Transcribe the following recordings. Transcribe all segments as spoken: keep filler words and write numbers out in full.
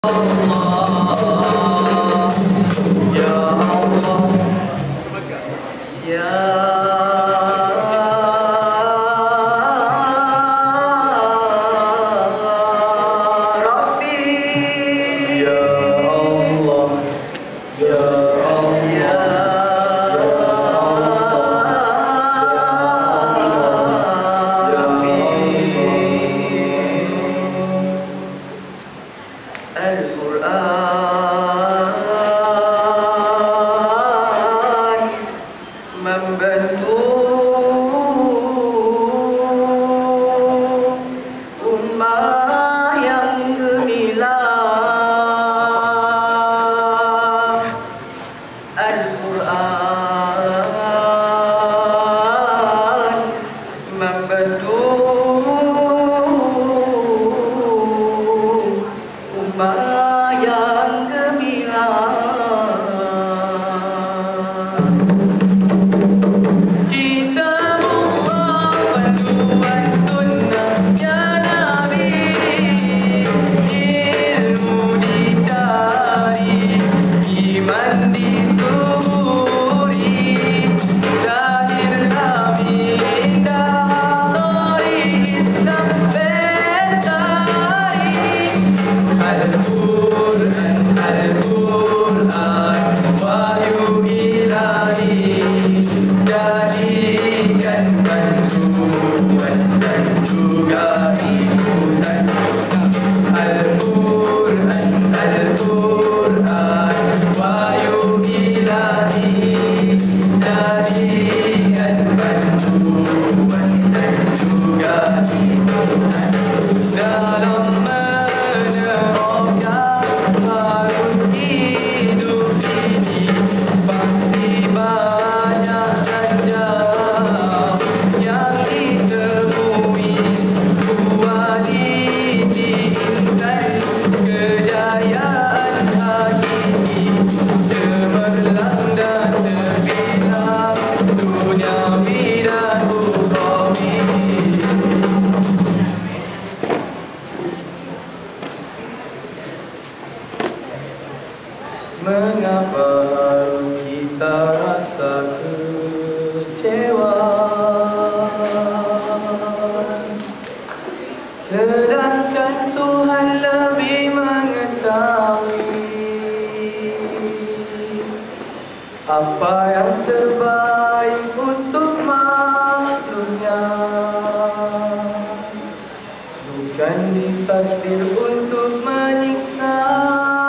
Al-Quran membantu ummah yang gemilang. Al-Quran membantu ummah yang gemilang. Mengapa harus kita rasa kecewa, sedangkan Tuhan lebih mengetahui apa yang terbaik untuk makhluknya. Bukan ditakdir untuk menyiksa.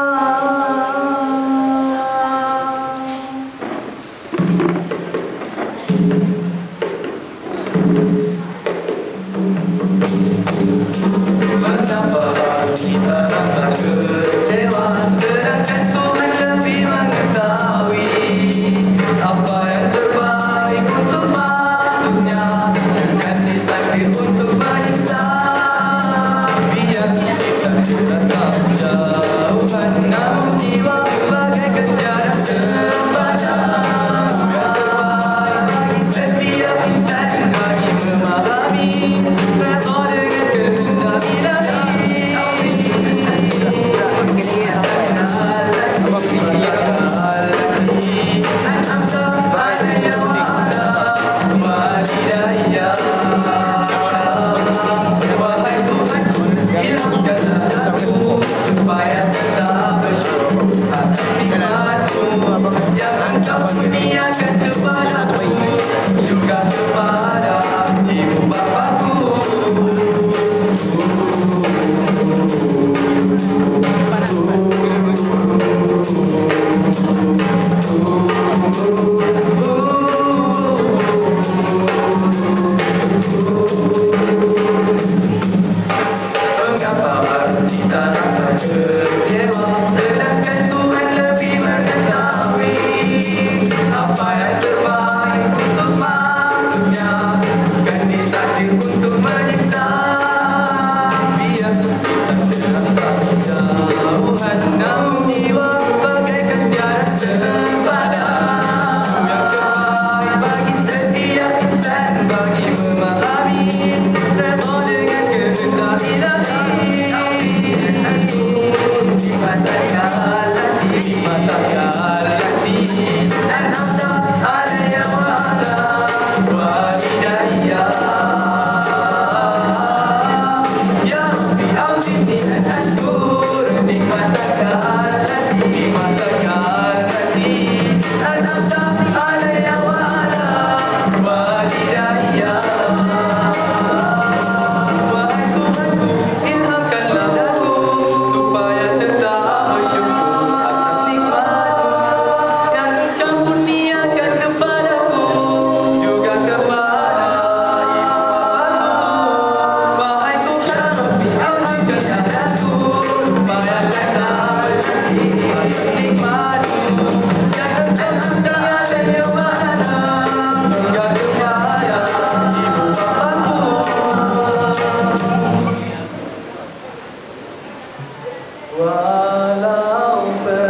Mengapa harus kita rasa kecewa, sedangkan Tuhan lebih mengetahui walau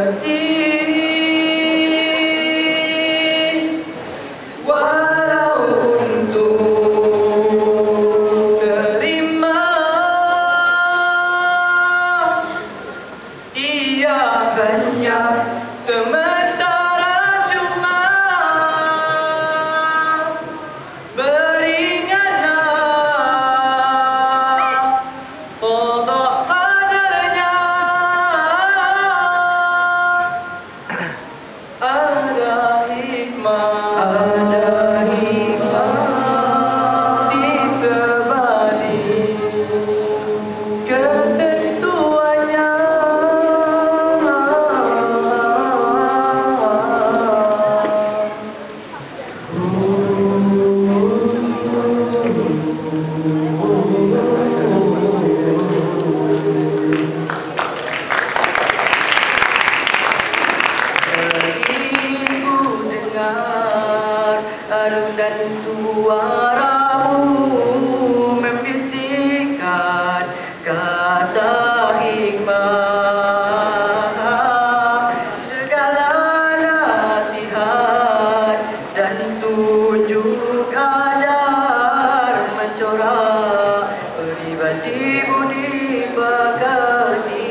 pedih, walau untuk terima, ia hanya sementara cuma. Beringatlah qada qadarnya, ada hikmah, ada hikmah di sebalik ketentuannya. Alunan suaramu membisikkan kata hikmah, segala nasihat dan tunjuk ajar mencorak pribadi budi pekerti.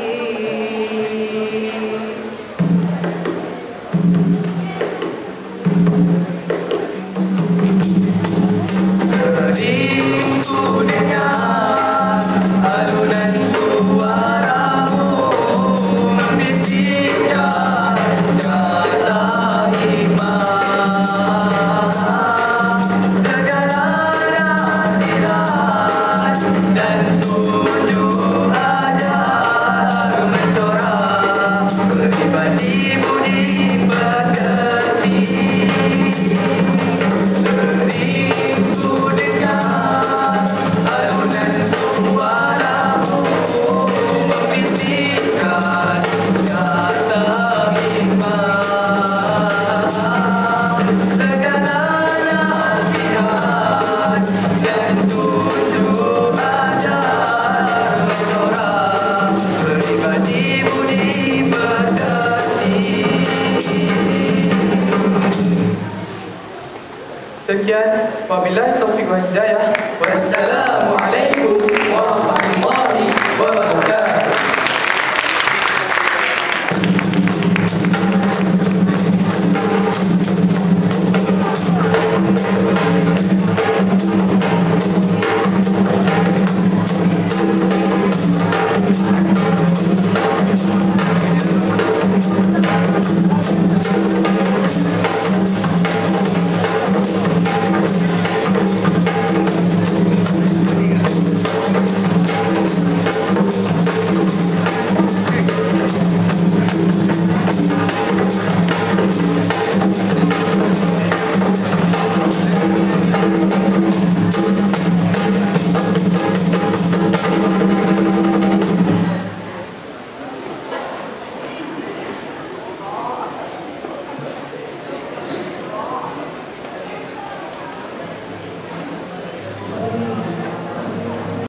Ku dengar alunan suaramu membisikkan kata hikmah, segala nasihat dan tunjuk ajar mencorak pribadi budi pekerti. Ku dengar alunan suaramu membisikkan kata hikmah, segala nasihat dan tunjuk ajar mencorak pribadi budi pekerti. Sekian, wabillahi taufiq wal hidayah. Wassalamualaikum